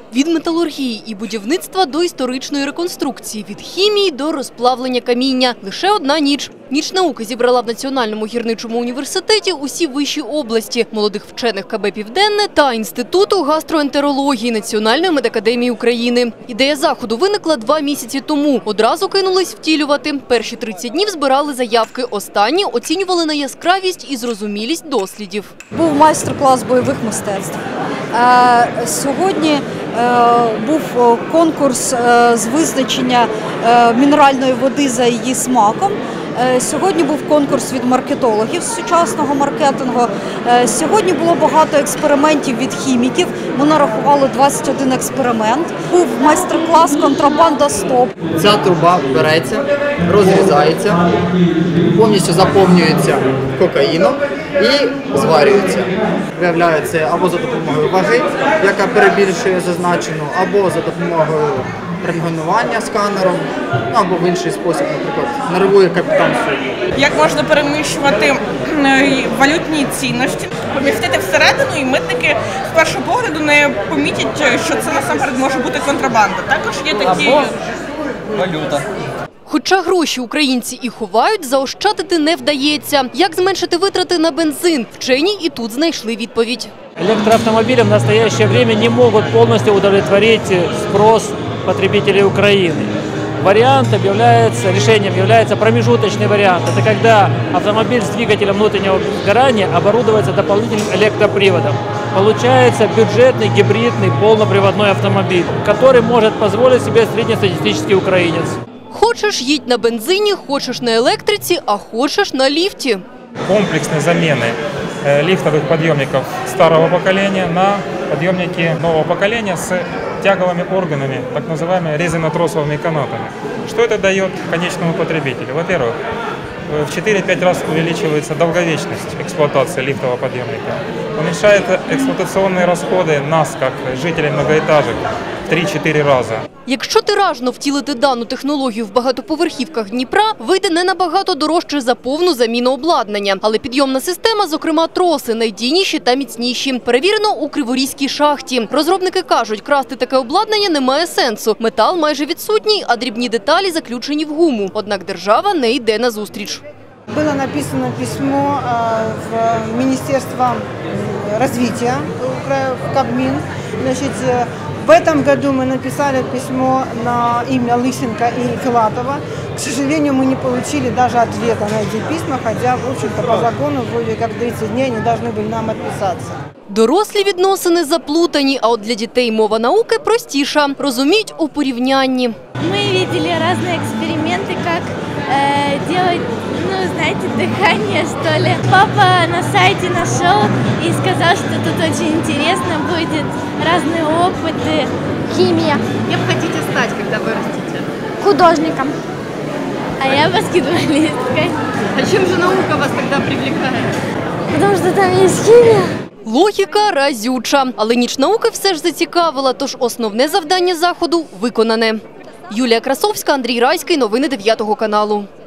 Від металургії і будівництва до історичної реконструкції, від хімії до розплавлення каміння. Лише одна ніч. Ніч науки зібрала в Національному гірничому університеті усі виші області, молодих вчених КБ «Південне» та Інституту гастроентерології Національної медакадемії України. Ідея заходу виникла 2 місяці тому. Одразу кинулись втілювати. Перші 30 днів збирали заявки. Останні оцінювали на яскравість і зрозумілість дослідів. Був майстер-клас бойових мистецтв. Сьогодні був конкурс з визначення мінеральної води за її смаком. Сьогодні був конкурс від маркетологів з сучасного маркетингу. Сьогодні було багато експериментів від хіміків. Ми нарахували 21 експеримент. Був майстер-клас «Контрабанда стоп». Ця труба береться, розрізається, повністю заповнюється кокаїном і зварюється. Виявляється або за допомогою ваги, яка перебільшує зазначену, або за допомогою рентгенування сканером, або в інший спосіб, наприклад, нервує капітан суду. Як можна переміщувати валютні цінності, помістити всередину, і митники з першого погляду не помітять, що це насамперед може бути контрабанда. Також є такі валюта. Хоча гроші українці і ховають, заощадити не вдається. Як зменшити витрати на бензин? Вчені і тут знайшли відповідь. Электроавтомобили в настоящее время не могут полностью удовлетворить спрос потребителей Украины. Решением является промежуточный вариант. Это когда автомобиль с двигателем внутреннего сгорания оборудуется дополнительным электроприводом. Получается бюджетный, гибридный, полноприводной автомобиль, который может позволить себе среднестатистический украинец. Хочеш – їдь на бензині, хочеш – на електриці, а хочеш – на ліфті. Комплексной замены лифтовых подъемников старого поколения на подъемники нового поколения с тяговыми органами, так называемыми резинотросовыми канатами. Что это дает конечному потребителю? Во-первых, в 4-5 раз увеличивается долговечность эксплуатации лифтового подъемника. Уменьшает эксплуатационные расходы нас, как жителей многоэтажек, в 3-4 рази. Якщо тиражно втілити дану технологію в багатоповерхівках Дніпра, вийде не набагато дорожче за повну заміну обладнання. Але підйомна система, зокрема троси, найдійніші та міцніші. Перевірено у Криворізькій шахті. Розробники кажуть, красти таке обладнання немає сенсу. Метал майже відсутній, а дрібні деталі заключені в гуму. Однак держава не йде назустріч. Было написано письмо в Министерство развития, в Кабмин. Значит, в этом году мы написали письмо на имя Лысенко и Филатова. К сожалению, мы не получили даже ответа на эти письма, хотя, в общем-то, по закону, вроде как 30 дней они должны были нам отписаться. Дорослі відносини заплутані, а от для дітей мова науки простіша. Розуміють у порівнянні. Ми бачили різні експерименти, як робити, знаете, дыхание, что ли. Папа на сайте нашел и сказал, что тут очень интересно будет, разные опыты. Химия. Кем хотите стать, когда вырастете? Художником. А я баскетболисткой. А чем же наука вас тогда привлекает? Потому что там есть химия. Логіка разюча. Але ніч науки все ж зацікавила, тож основне завдання заходу виконане. Юлія Красовська, Андрій Райський. Новини 9 каналу.